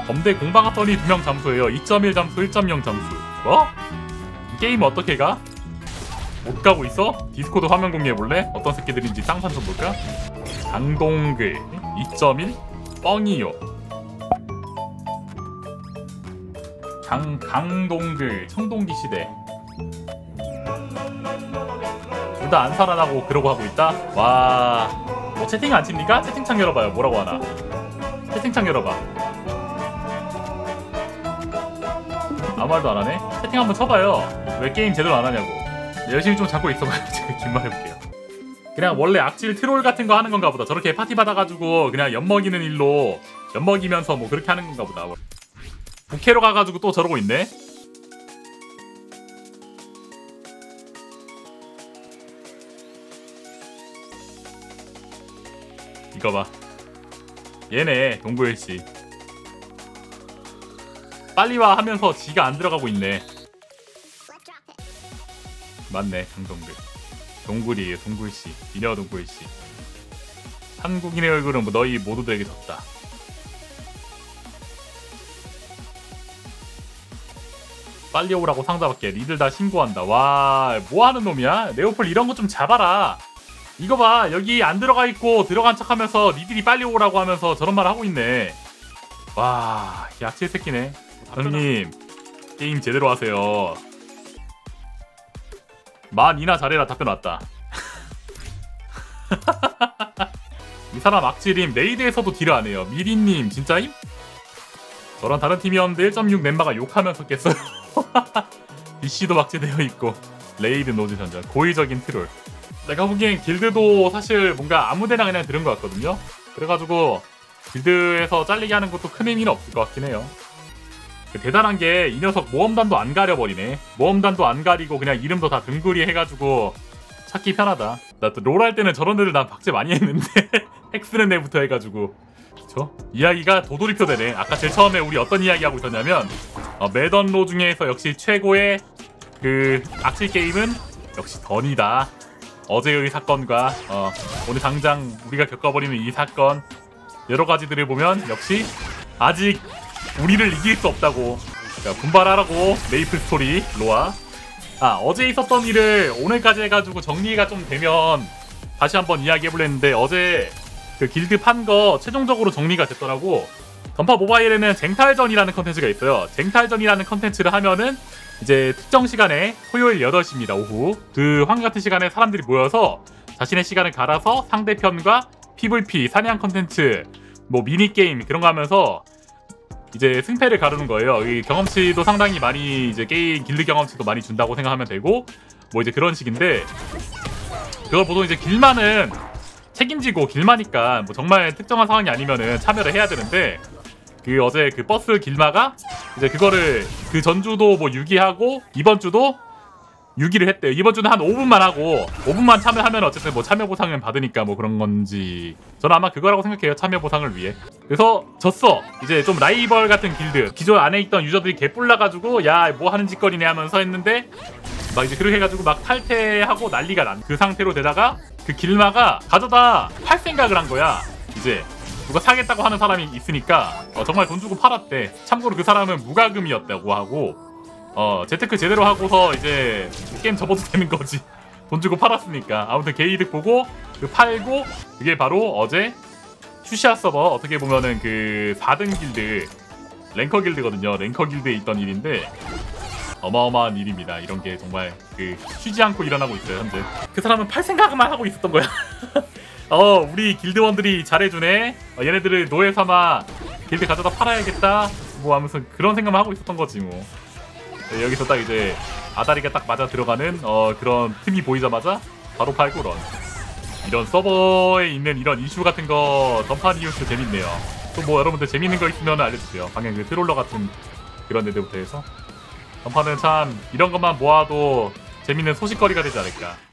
범대 공방했더니 2명 잠수해요. 2.1 잠수, 1.0 잠수. 뭐? 게임 어떻게 가? 못 가고 있어? 디스코드 화면 공유해볼래? 어떤 새끼들인지 쌍판 좀 볼까? 강동글 2.1 뻥이요. 강동글 청동기 시대. 둘 다 안 살아나고 그러고 하고 있다? 와. 뭐 채팅 안 칩니까? 채팅창 열어봐요. 뭐라고 하나? 채팅창 열어봐. 아무 말도 안 하네? 채팅 한번 쳐봐요. 왜 게임 제대로 안 하냐고. 열심히 좀 잡고 있어봐요. 제가 긴 말 해볼게요. 그냥 원래 악질 트롤 같은 거 하는 건가 보다. 저렇게 파티 받아가지고 그냥 엿먹이는 일로 엿먹이면서 뭐 그렇게 하는 건가 보다. 부캐로 가가지고 또 저러고 있네? 이거 봐. 얘네 동구일씨 빨리 와 하면서 지가 안 들어가고 있네. 맞네. 강동글 동굴이에요. 동굴씨 이녀 동굴씨. 한국인의 얼굴은 뭐 너희 모두들에게 졌다. 빨리 오라고 상자밖에. 니들 다 신고한다. 와 뭐하는 놈이야? 네오폴 이런 거 좀 잡아라. 이거 봐. 여기 안 들어가 있고 들어간 척하면서 니들이 빨리 오라고 하면서 저런 말 하고 있네. 와 약칠 새끼네. 형님 게임 제대로 하세요. 만이나 잘해라. 답변 왔다. 이 사람 악질임. 레이드에서도 딜을 안 해요. 미리님 진짜임? 저랑 다른 팀이었는데 1.6 멤버가 욕하면서 깼어요. BC도 박제되어 있고 레이드 노즈 전전 고의적인 트롤. 내가 보기엔 길드도 사실 뭔가 아무데나 그냥 들은 것 같거든요. 그래가지고 길드에서 잘리게 하는 것도 큰 의미는 없을 것 같긴 해요. 대단한 게 이 녀석 모험단도 안 가려버리네. 모험단도 안 가리고 그냥 이름도 다 등구리 해가지고 찾기 편하다. 나 또 롤 할 때는 저런 애들 난 박제 많이 했는데 핵 쓰는 애부터 해가지고. 그쵸? 이야기가 도돌이표 되네. 아까 제일 처음에 우리 어떤 이야기 하고 있었냐면 매던로 중에서 역시 최고의 그 악질 게임은 역시 던이다. 어제의 사건과 오늘 당장 우리가 겪어버리는 이 사건 여러 가지들을 보면 역시 아직 우리를 이길 수 없다고. 그러니까 분발하라고. 메이플 스토리 로아. 어제 있었던 일을 오늘까지 해가지고 정리가 좀 되면 다시 한번 이야기해볼려 했는데 어제 그 길드 판 거 최종적으로 정리가 됐더라고. 던파 모바일에는 쟁탈전이라는 컨텐츠가 있어요. 쟁탈전이라는 컨텐츠를 하면은 이제 특정 시간에 토요일 8시입니다. 오후 그 황같은 시간에 사람들이 모여서 자신의 시간을 갈아서 상대편과 PVP 사냥 컨텐츠 뭐 미니게임 그런 거 하면서 이제 승패를 가르는 거예요. 이 경험치도 상당히 많이 이제 게임 길드 경험치도 많이 준다고 생각하면 되고 뭐 이제 그런 식인데 그걸 보통 이제 길만은 책임지고 길마니까 뭐 정말 특정한 상황이 아니면은 참여를 해야 되는데 그 어제 그 버스 길마가 이제 그거를 그 전주도 뭐 6위하고 이번 주도 6위를 했대요. 이번 주는 한 5분만 하고 5분만 참여하면 어쨌든 뭐 참여 보상을 받으니까 뭐 그런 건지 저는 아마 그거라고 생각해요. 참여 보상을 위해. 그래서 졌어. 이제 좀 라이벌 같은 길드 기존 안에 있던 유저들이 개뿔나가지고 야 뭐 하는 짓거리네 하면서 했는데 막 이제 그렇게 해가지고 막 탈퇴하고 난리가 난 그 상태로 되다가 그 길마가 가져다 팔 생각을 한 거야. 이제 누가 사겠다고 하는 사람이 있으니까 정말 돈 주고 팔았대. 참고로 그 사람은 무과금이었다고 하고 재테크 제대로 하고서 이제 게임 접어도 되는 거지. 돈 주고 팔았으니까. 아무튼 게이득 보고 그 팔고 그게 바로 어제 슈시아 서버 어떻게 보면은 그 4등 길드 랭커 길드거든요. 랭커 길드에 있던 일인데 어마어마한 일입니다. 이런 게 정말 그 쉬지 않고 일어나고 있어요. 현재 그 사람은 팔 생각만 하고 있었던 거야. 우리 길드원들이 잘해주네. 얘네들을 노예 삼아 길드 가져다 팔아야겠다 뭐 하면서 그런 생각만 하고 있었던 거지 뭐. 여기서 딱 이제 아다리가 딱 맞아 들어가는 그런 틈이 보이자마자 바로 팔고 런. 이런 서버에 있는 이런 이슈 같은 거 던파 뉴스 재밌네요. 또 뭐 여러분들 재밌는 거 있으면 알려주세요. 방금 그 트롤러 같은 그런 애들부터 해서 던파는 참 이런 것만 모아도 재밌는 소식거리가 되지 않을까.